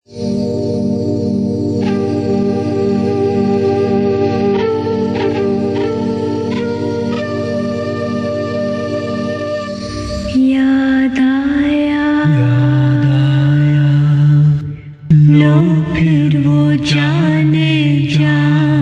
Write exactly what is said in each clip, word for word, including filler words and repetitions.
याद आया, याद आया, लो फिर वो जाने जा।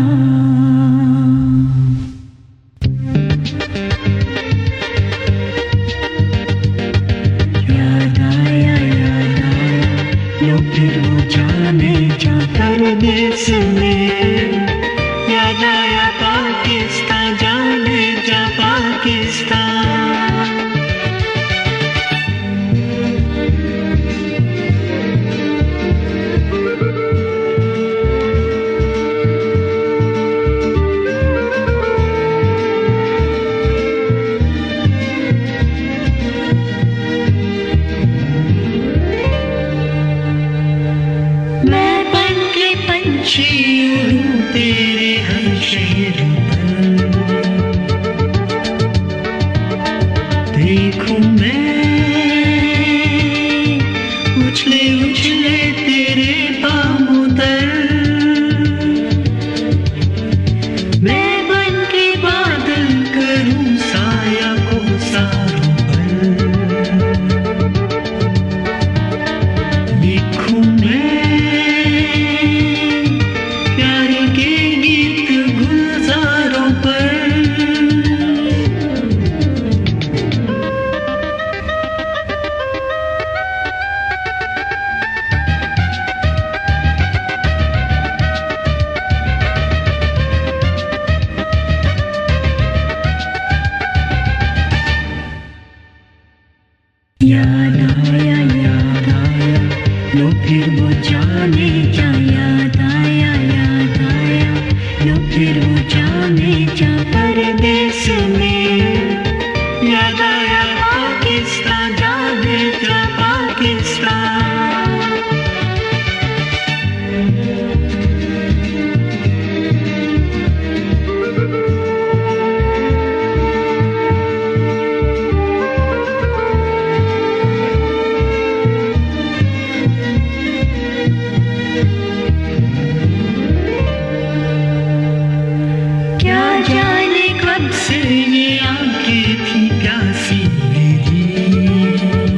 याद आया, याद आया, लो फिर वो जाने जा। परदेस में याद आया पाकिस्तान, जाने जा पाकिस्तान। मैं बन के पंछी उड़ूं तेरे हर शहर पर, देखूं मैं उछले उछले तेरे बाहों दर। मैं बन के बादल करूं साया को सारों पर, लिखूं मैं याद आया, याद आया, लो फिर वो जाने जा। याद आया, याद आया, लो फिर वो जाने जा। परदेस में याद आया पाकिस्तान, जाने जा पाकिस्तान। ये आंखें थी प्यासी मेरी,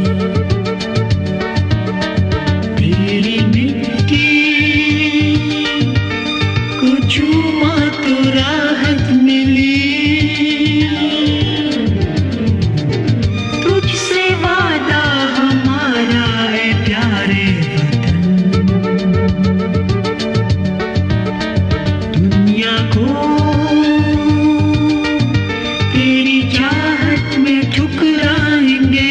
तेरी मिट्टी को छुआ तो राहत मिली। तुझसे वादा हमारा है प्यारे वतन, दुनिया को तेरी चाहत में ठुकराएंगे।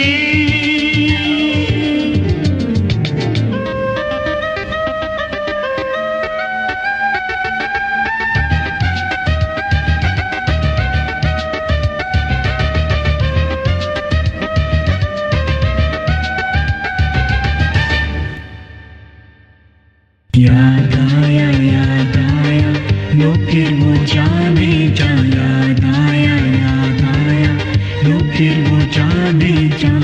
याद आया, याद आया, लो फिर वो जाने जा। याद आया, याद आया, लो फिर वो जाने जा।